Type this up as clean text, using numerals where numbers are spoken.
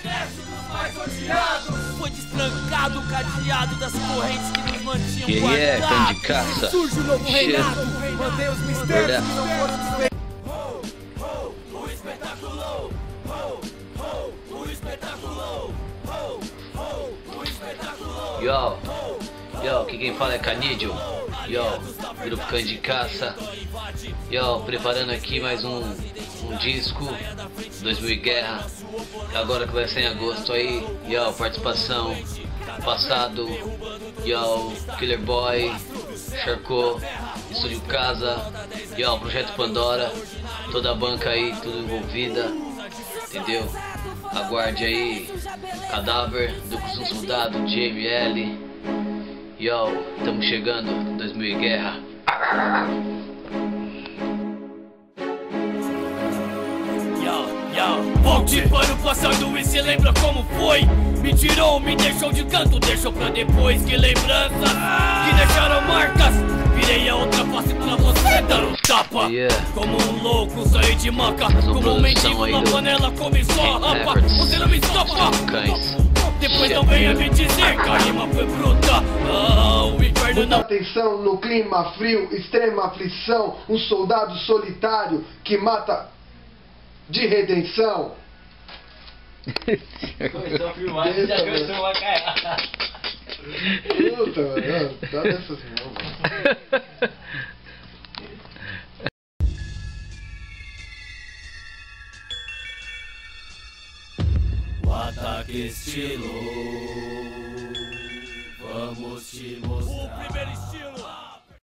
Foi destrancado o cadeado das correntes que nos mantinham guardados. Cão de caça. Surge o novo reinado. Mantém os mistérios que não foram desvendados. O espetáculo. O espetáculo. O espetáculo. Yo, aqui quem fala é Canídio. Grupo Cão de Caça. Preparando aqui mais um disco 2000 Guerra. Agora que vai ser em agosto aí. Participação Passado, Killer Boy, Charcot, Estúdio Casa, Projeto Pandora, toda a banca aí, tudo envolvida, entendeu? Aguarde aí, Cadáver, Duplo Zum Soldado, JML. Estamos chegando, 2000 Guerra. Volte para o passado e se lembra como foi. Me tirou, me deixou de canto, deixou pra depois. Que lembranças que deixaram marcas. Virei a outra face pra você dar um tapa. Como um louco, saí de maca. Como um mendigo na panela, começou a rapa. Você não me estopa. Depois não venha me dizer que a rima foi bruta. O inferno não... Muita tensão no clima frio, extrema aflição. Um soldado solitário que mata de redenção. Começou a filmar, já começou a cair. Puta, mano, tá dessas não. O ataque estilo, vamos te mostrar. O primeiro estilo.